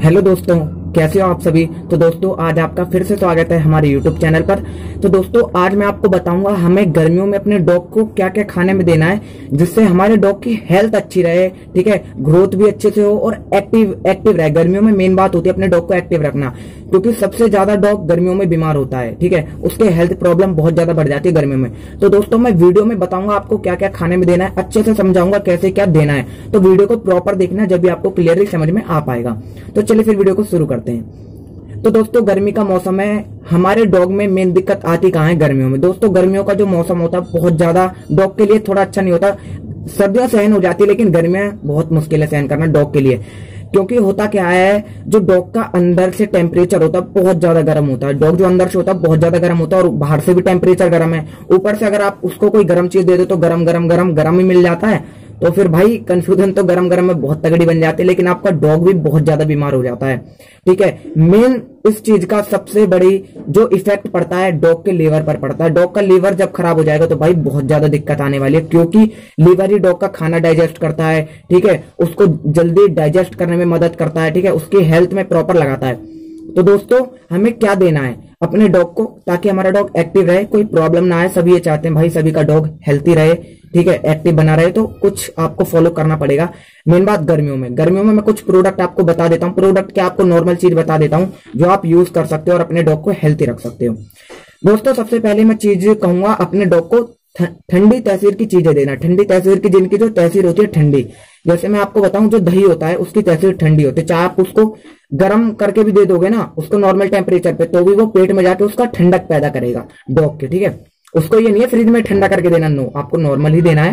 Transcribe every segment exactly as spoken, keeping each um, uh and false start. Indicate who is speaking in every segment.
Speaker 1: Hello दोस्तों, कैसे हो आप सभी। तो दोस्तों आज आपका फिर से स्वागत है हमारे यूट्यूब चैनल पर। तो दोस्तों आज मैं आपको बताऊंगा हमें गर्मियों में अपने डॉग को क्या क्या खाने में देना है जिससे हमारे डॉग की हेल्थ अच्छी रहे, ठीक है, ग्रोथ भी अच्छे से हो और एक्टिव एक्टिव रहे। गर्मियों में मेन बात होती है अपने डॉग को एक्टिव रखना, क्योंकि सबसे ज्यादा डॉग गर्मियों में बीमार होता है, ठीक है, उसके हेल्थ प्रॉब्लम बहुत ज्यादा बढ़ जाती है गर्मियों में। तो दोस्तों मैं वीडियो में बताऊंगा आपको क्या क्या खाने में देना है, अच्छे से समझाऊंगा कैसे क्या देना है। तो वीडियो को प्रॉपर देखना जब भी आपको क्लियरली समझ में आ पाएगा। तो चलिए फिर वीडियो को शुरू करते हैं। तो दोस्तों गर्मी का मौसम है, हमारे डॉग में मेन दिक्कत आती कहाँ है गर्मियों में। दोस्तों गर्मियों का जो मौसम होता है बहुत ज्यादा डॉग के लिए थोड़ा अच्छा नहीं होता। सर्दियां सहन हो जाती है लेकिन गर्मियां बहुत मुश्किल है सहन करना डॉग के लिए, क्योंकि होता क्या है, जो डॉग का अंदर से टेम्परेचर होता है बहुत ज्यादा गर्म होता है। डॉग जो अंदर से होता है बहुत ज्यादा गर्म होता है और बाहर से भी टेम्परेचर गर्म है। ऊपर से अगर आप उसको कोई गर्म चीज दे दो तो गरम गरम गरम गरम ही मिल जाता है। तो फिर भाई कंफ्यूजन तो गरम गरम में बहुत तगड़ी बन जाती है, लेकिन आपका डॉग भी बहुत ज्यादा बीमार हो जाता है, ठीक है। मेन इस चीज का सबसे बड़ी जो इफेक्ट पड़ता है डॉग के लीवर पर पड़ता है। डॉग का लीवर जब खराब हो जाएगा तो भाई बहुत ज्यादा दिक्कत आने वाली है, क्योंकि लीवर ही डॉग का खाना डाइजेस्ट करता है, ठीक है, उसको जल्दी डाइजेस्ट करने में मदद करता है, ठीक है, उसकी हेल्थ में प्रॉपर लगाता है। तो दोस्तों हमें क्या देना है अपने डॉग को ताकि हमारा डॉग एक्टिव रहे, कोई प्रॉब्लम ना आए। सभी ये चाहते हैं भाई सभी का डॉग हेल्थी रहे, ठीक है, एक्टिव बना रहे। तो कुछ आपको फॉलो करना पड़ेगा। मेन बात गर्मियों में गर्मियों में मैं कुछ प्रोडक्ट आपको बता देता हूँ। प्रोडक्ट क्या आपको नॉर्मल चीज बता देता हूँ जो आप यूज कर सकते हो और अपने डॉग को हेल्थी रख सकते हो। दोस्तों सबसे पहले मैं चीज कहूंगा अपने डॉग को ठंडी तहसीर की चीजें देना। ठंडी तहसीर की जिनकी जो तहसीर होती है ठंडी, जैसे मैं आपको बताऊं जो दही होता है उसकी तहसीर ठंडी होती है। चाहे आप उसको गर्म करके भी दे दोगे ना उसको नॉर्मल टेम्परेचर पे, तो भी वो पेट में जाके उसका ठंडक पैदा करेगा डॉग के, ठीक है। उसको ये नहीं है फ्रिज में ठंडा करके देना, नो, आपको नॉर्मल ही देना है।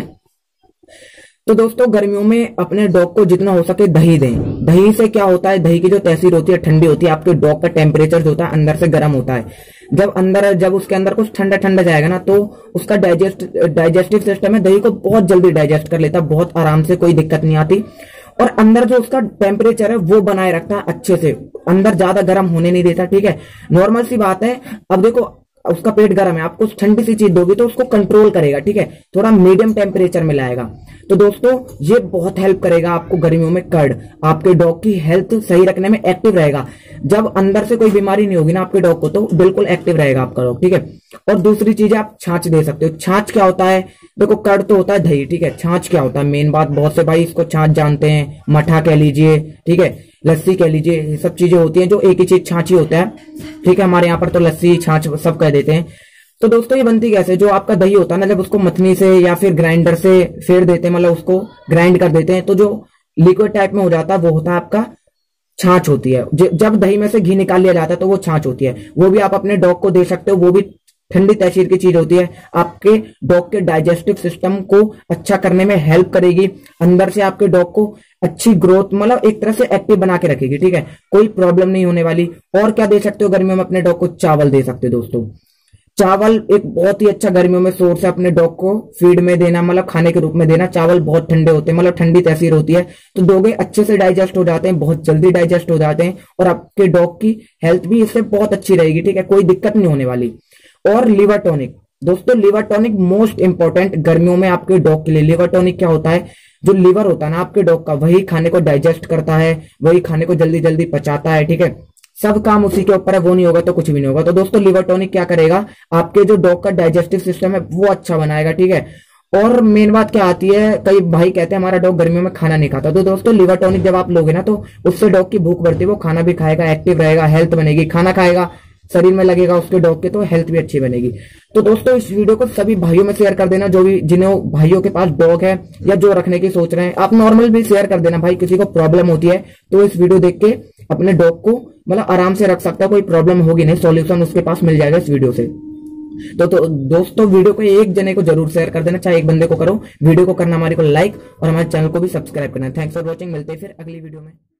Speaker 1: तो दोस्तों गर्मियों में अपने डॉग को जितना हो सके दही दें। दही से क्या होता है, दही की जो तहसीर होती है ठंडी होती है, आपके डॉग का टेम्परेचर जो होता है अंदर से गर्म होता है। जब अंदर जब उसके अंदर कुछ ठंडा ठंडा जाएगा ना तो उसका डाइजेस्ट डाइजेस्टिव सिस्टम है दही को बहुत जल्दी डाइजेस्ट कर लेता है, बहुत आराम से, कोई दिक्कत नहीं आती। और अंदर जो उसका टेम्परेचर है वो बनाए रखता है अच्छे से, अंदर ज्यादा गर्म होने नहीं देता, ठीक है। नॉर्मल सी बात है, अब देखो उसका पेट गर्म है, आप कुछ ठंडी सी चीज दोगे तो उसको कंट्रोल करेगा, ठीक है, थोड़ा मीडियम टेम्परेचर में लाएगा। तो दोस्तों ये बहुत हेल्प करेगा आपको गर्मियों में। कर्ड आपके डॉग की हेल्थ सही रखने में एक्टिव रहेगा। जब अंदर से कोई बीमारी नहीं होगी ना आपके डॉग को तो बिल्कुल एक्टिव रहेगा आपका डॉग, ठीक है। और दूसरी चीज आप छाछ दे सकते हो। छाछ क्या होता है, देखो कर्ड तो होता है दही, ठीक है, छाछ क्या होता है, मेन बात बहुत से भाई इसको छाछ जानते हैं, मठा कह लीजिए, ठीक है, लस्सी कह लीजिए, ये सब चीजें होती हैं जो एक ही चीज छाछ ही होता है, ठीक है। हमारे यहाँ पर तो लस्सी छाछ सब कह देते हैं। तो दोस्तों ये बनती कैसे, जो आपका दही होता है ना, जब उसको मथनी से या फिर ग्राइंडर से फेर देते हैं, मतलब उसको ग्राइंड कर देते हैं, तो जो लिक्विड टाइप में हो जाता है वो होता है आपका छाछ होती है। जब दही में से घी निकाल लिया जाता है तो वो छाछ होती है, वो भी आप अपने डॉग को दे सकते हो। वो भी ठंडी तहसीर की चीज होती है, आपके डॉग के डाइजेस्टिव सिस्टम को अच्छा करने में हेल्प करेगी, अंदर से आपके डॉग को अच्छी ग्रोथ, मतलब एक तरह से एक्टिव बना के रखेगी, ठीक है, कोई प्रॉब्लम नहीं होने वाली। और क्या दे सकते हो गर्मियों में अपने डॉग को, चावल दे सकते हो दोस्तों। चावल एक बहुत ही अच्छा गर्मियों में सोर्स है अपने डॉग को फीड में देना, मतलब खाने के रूप में देना। चावल बहुत ठंडे होते हैं, मतलब ठंडी तहसीर होती है, तो दोगे अच्छे से डाइजेस्ट हो जाते हैं, बहुत जल्दी डाइजेस्ट हो जाते हैं और आपके डॉग की हेल्थ भी इससे बहुत अच्छी रहेगी, ठीक है, कोई दिक्कत नहीं होने वाली। और लिवर टॉनिक दोस्तों, लिवर टॉनिक मोस्ट इंपॉर्टेंट गर्मियों में आपके डॉग के लिए। लिवर टॉनिक क्या होता है, जो लिवर होता है ना आपके डॉग का, वही खाने को डाइजेस्ट करता है, वही खाने को जल्दी जल्दी पचाता है, ठीक है, सब काम उसी के ऊपर है, वो नहीं होगा तो कुछ भी नहीं होगा। तो दोस्तों लिवर टॉनिक क्या करेगा, आपके जो डॉग का डाइजेस्टिव सिस्टम है वो अच्छा बनाएगा, ठीक है। और मेन बात क्या आती है, कई भाई कहते हैं हमारा डॉग गर्मियों में खाना नहीं खाता, तो दोस्तों लिवर टॉनिक जब आप लोगे ना तो उससे डॉग की भूख बढ़ती है, वो खाना भी खाएगा, एक्टिव रहेगा, हेल्थ बनेगी, खाना खाएगा, शरीर में लगेगा उसके डॉग के, तो हेल्थ भी अच्छी बनेगी। तो दोस्तों इस वीडियो को सभी भाइयों में शेयर कर देना, जो भी जिन्हें भाइयों के पास डॉग है या जो रखने की सोच रहे हैं। आप नॉर्मल भी शेयर कर देना, भाई किसी को प्रॉब्लम होती है तो इस वीडियो देख के अपने डॉग को मतलब आराम से रख सकता है, कोई प्रॉब्लम होगी नहीं, सॉल्यूशन उसके पास मिल जाएगा इस वीडियो से। तो, तो दोस्तों वीडियो को एक जने को जरूर शेयर कर देना, चाहे एक बंदे को करो। वीडियो को करना हमारे को लाइक और हमारे चैनल को भी सब्सक्राइब करना। थैंक्स फॉर वॉचिंग, मिलते हैं फिर अगली वीडियो में।